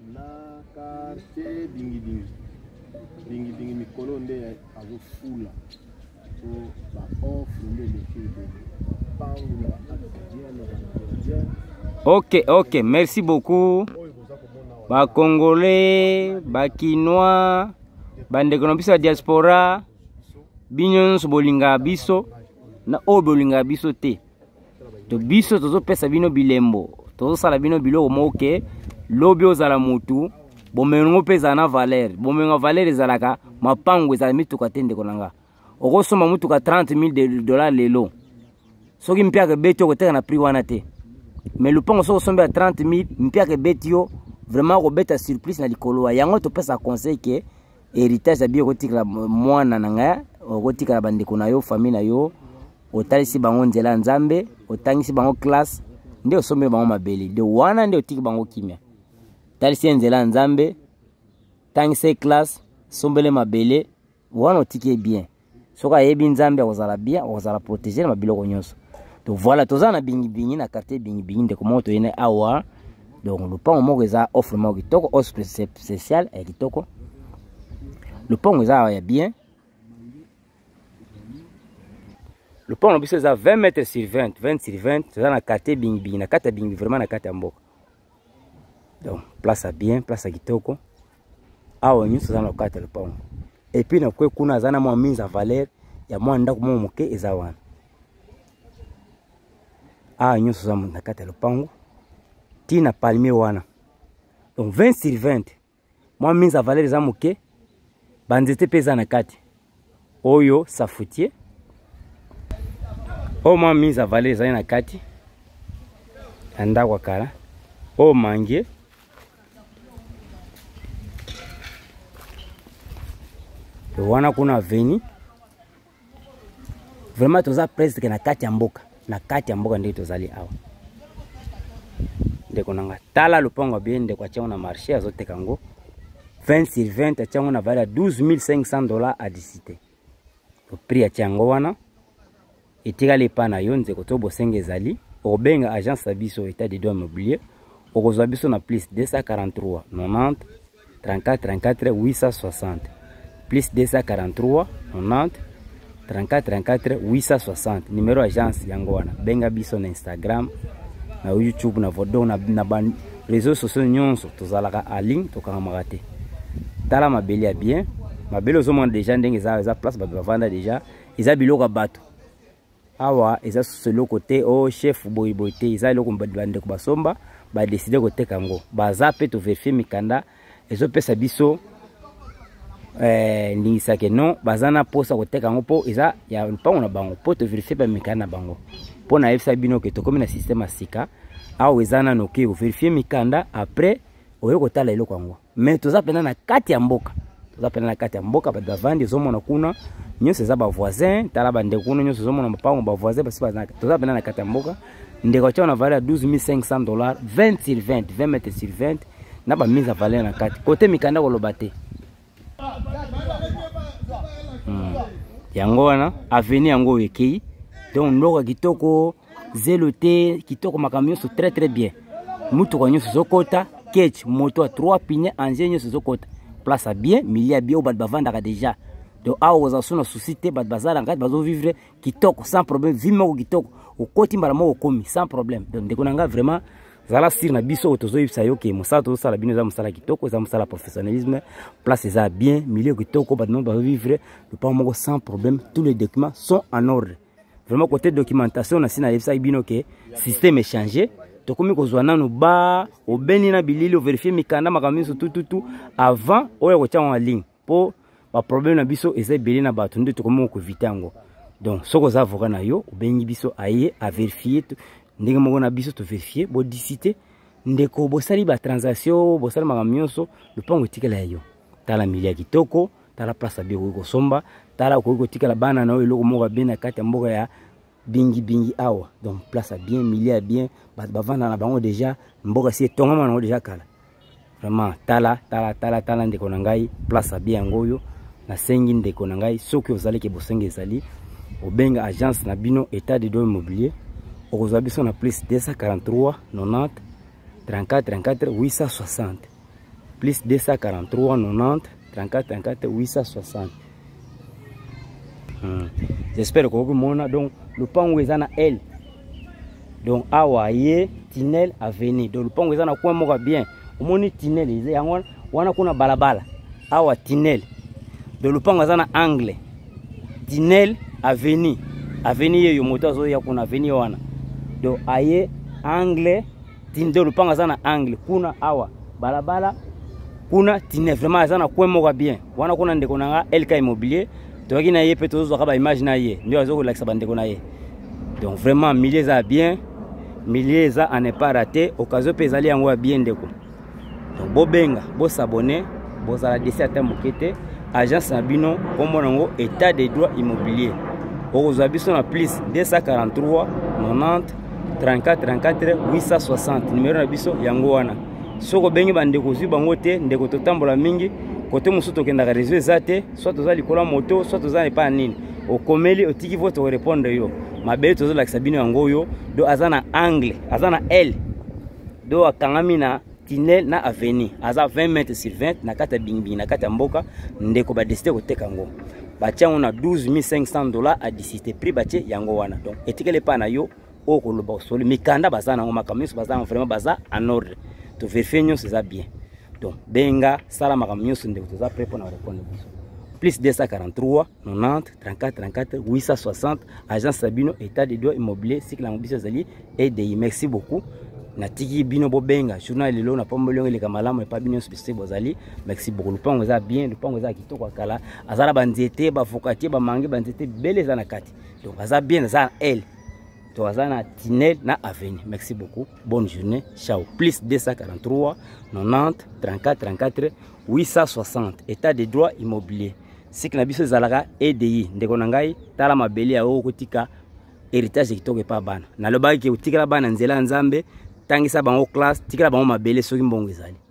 na quartier bingi bingi mikolo nde azofula so ba offre nde l'équipe pangu Ok, merci beaucoup. Ba Congolais, ba Kinois, bandeko na biso ya diaspora, bino so bolinga biso na o bolinga biso te. To biso tozo pesa bino bilembo, tozo sala bino biloko moke, lobi ozala mutu, bomengo pesa na valeur, bomengo valeur ezalaka mapango ezala mituka te ndeko nanga. Okosoma mutuka $30,000 lelo. Soki mpiaka beti okoteka na prix wana te. Mais le pont so sombe à 30,000, mpiaka beti yo vraiment ko beta surprise na likolo. Yango to pesa conseil ke héritage ya bio kotika mwana nanga, kotika bandeko na yo, famille na yo, otalisi bango nzela nzambe, otangisi bango classe, nde osombe bango mabeli. De wana nde otiki bango kimia. Talisi nzela nzambe, tangisi classe, sombele mabele, wana otiki bien. Soka yebi nzambe ozala bien, ozala protéger na biloko nyonso. Donc voilà, toza na bingi na quartier bingi de comment to yene awa. Donc le pont moko eza offre moko kitoko, offre spécial et kitoko. Le pont eza ya bien. Le pont no biso eza 20 mètres sur 20, 20 sur 20, c'est dans la quartier bingi na quartier bingi vraiment na quartier mboka. Donc place à bien, place à kitoko. Awa nyuso za na quartier le pont. Et puis na kwe kuna zana mo mise à valeur ya mo ndako mo moke eza wana. Nyuso za na kata lopango tina palmier wana. Donc 20 sur 20. Moi mise à valeur za moke banzete pesa na kati. Oyo safoutier. Moi mise à valeur za na kati. Anda kwa kala. Mangie. Wana kuna veni. Vraiment toza presque na kati ya mboka. Na kati ya mboka ndio tozali awa. Ndeko nanga tala lupango bien ndeko achango na marché azoteka ngo 20 sur 20 achango na valeur $12,500 à dicité. Le prix achango wana etika lepa na yo nzeko to bosenge ezali obenga agence abiso état de droit immobilier okozwa biso na plus 243 90 34 34 860 plus 243 90 34 34 860 numéro agence yango wana benga biso na Instagram na YouTube na vodo na réseaux sociaux nyonso tozalaka en ligne tokanga te. Tala mabeli ya bien mabeli ozomona déjà ndenge za place ba vanda déjà eza biloko bato awa eza solo côté o chef boyboté eza loko mbande ko basomba ba décider ko teka ngo baza pe to vérifier mikanda ezo pesa biso ndingisa ke non bazana posa ko teka ngo po eza ya mpango na bango po to vérifier ba mikanda bango po na efsa bino ke to komi na système asika awa ezana no ke vérifier mikanda après oyo ko tala eloko ngo mais toza pena na kati ya mboka ba davandi zomona kuna nyonso za ba voisin tala bande kuna nyonso zomona mpango ba voisin basi bazana toza pena na kati ya mboka ndeko cha na valeur $12,500 20 sur 20 20 mètres sur 20 na ba mise à valeur na kati côté mikanda ko lobate yango wana avenue yango ekei donc ndoko kitoko zeloté kitoko makamyo so très très bien mutu ko nyonso zokota ketch moto à 3 pignes engin nyonso zokota place à bien milia bien au bad bavanda déjà donc awo za sona société bad bazala ngati bazo vivre kitoko sans problème vimo kitoko okoti mbala moko komi sans problème donc ndeko nanga vraiment zala sir na biso otozo yipsa yoke musala to sala bino za musala kitoko za musala professionnalisme place za bien milieu kitoko bad no bazo vivre le pas moko sans problème tous les documents sont en ordre vraiment côté documentation na sina yipsa bino ke système est changé to komi kozwa nanu ba obeni na bilili o vérifier mikanda makamiso tout avant oyo ko tchanga en ligne po ba problème na biso eza belé na bato nde to komi ko vitango donc soko za avocat na yo obengi biso aye a vérifier ndenge moko na biso to vérifier bo dicité ndeko bo sali ba transaction bo sali makamioso le pango tikela yo tala milia kitoko tala place bi ko somba tala ko tikela bana na eloko moko bien na kati mboka ya bingi awa donc place à bien milia bien ba vanda na bango déjà mboka si tongama na déjà kala vraiment tala ndeko na ngai place à bien ngoyo na sengi ndeko na ngai soki ozali ke bosenge ezali obenga agence na bino état de droit immobilier okozwa biso na plus 243 90 34 34 860 plus 243 90 34 34 860. J'espère que vous avez donc le pango est na L. Donc awaye tunnel avenue. Donc le pango est na coin moka bien. Omoni tunnel is yango wana kuna balabala. Awa tunnel. Donc le pango est na angle. Tunnel avenue. Avenue yo moto zo ya kuna avenue wana. Donc aye angle tunnel le pango est na angle kuna awa balabala kuna tunnel vraiment est na coin moka bien. Wana kuna ndeko nanga LK Immobilier. Donc il y a des personnes qui ont image na ye. Ndio azo like sabande ko na ye. Donc vraiment milliers ça bien, milliers ça à ne pas rater. Occasion pezali yango bien ndeko. Donc bo benga, bo s'abonner, bo za la 17 mokete agence Sabino kombo nango état des droits immobiliers. Okozwa biso na plus 243 90 34 34 860 numéro na biso yango wana. Soko bengi bandeko zwi bango te ndeko totambola mingi. Côté musuto kenda réseau zate soit toza likola moto soit toza pas nini okomeli otiki vote répondre yo mabele tozo la Sabino yango yo do azana angle azana L do akangami na tunnel na avenue aza 20 mètres sur 20 na kata bingi na kata mboka ndeko ba décider ko teka ngo batia on a $12,500 à décider prix batie yango wana donc etikele pa na yo okoloba solo mikanda bazana ngo makamiso bazana vraiment baza en ordre to vérifier nyo c'est ça bien. Donc, benga, salama kamnyosu ndeko toza prêt pour répondre. Plus 243 90 34 34 860 agence Sabino état des droits immobiliers cycle en biso zali et de merci beaucoup. Natiki bino bo benga journal lelo na pombo longo le kamalamu et pas bino spécial bozali merci beaucoup. Le pango za bien, le pango za kitoko kala azala banzete ba fokati ba mangi banzete belle za na kati. Donc aza bien za elle. Toazana tunnel na avenue. Merci beaucoup. Bonne journée. Ciao. Plus 243 90 34 34 860. État des droits immobiliers. C'est que la biso zalaka EDI. Ndeko nangai tala mabeli ya okotika héritage kitoko pa bana. Na lobaki ke utika bana nzela nzambe tangisa bango classe tikala bango mabele soki mbongo ezali.